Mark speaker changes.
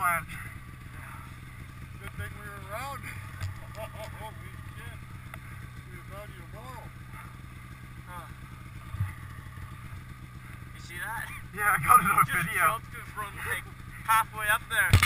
Speaker 1: avalanche.
Speaker 2: Good thing we were around. Holy shit. We were about to tomorrow.
Speaker 3: You see that?
Speaker 1: Yeah, I got it on
Speaker 3: Just
Speaker 1: video.
Speaker 3: jumped it from like halfway up there.